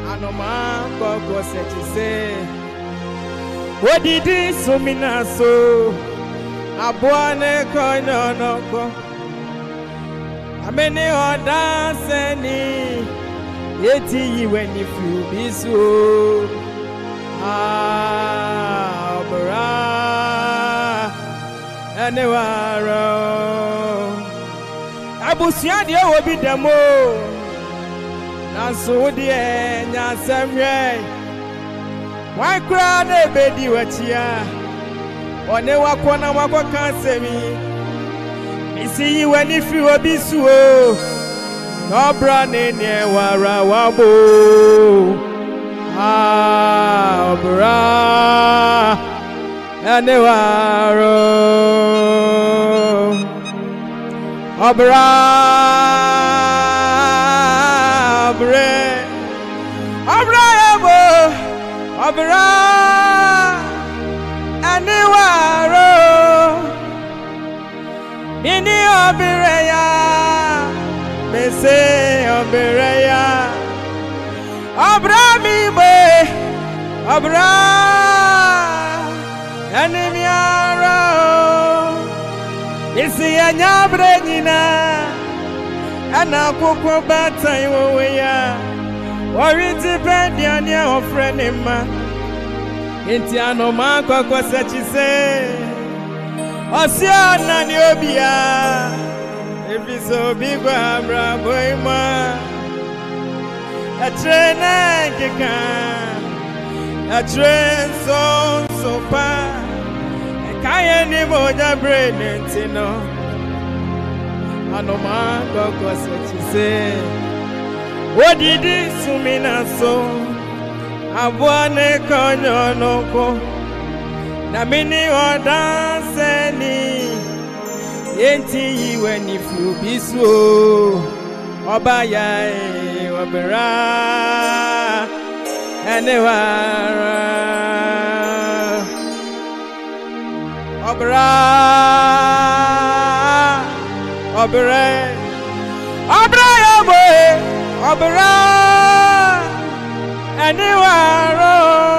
Anoma gogo se what did this so mina so abuane kono noko amene oda seni yeti when if you be so OBRA anewaro abusia de obi demo Nanso die nya semwe why cry na bedi wachia one wakona wakoka semi isi when if you obi suo OBRA ne wara wabo OBRA anewaro OBRA OBRA anewaro ini OBRA ya mese OBRA ya OBRA mi be OBRA anemiaro isi anyabre nyina ana kokko batai wo ya Oriti pendiani a friend ma Inti anoma kwa sechise Osiana ni obia Ebiso bigwa abra boima A trena keka A tren so pa Kaya ni moja brain ntino Anoma kwa sechise What did this sumina so? Abuane konyo noko na mini oda seni yenti iwe ni fubiso obaya OBRA anewara OBRA OBRA anewaro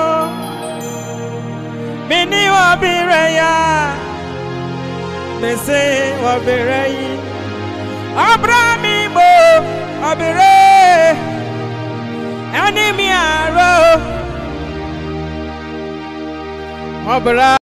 mini OBRA ya mese OBRA yi OBRA mi bo OBRA anemiaro OBRA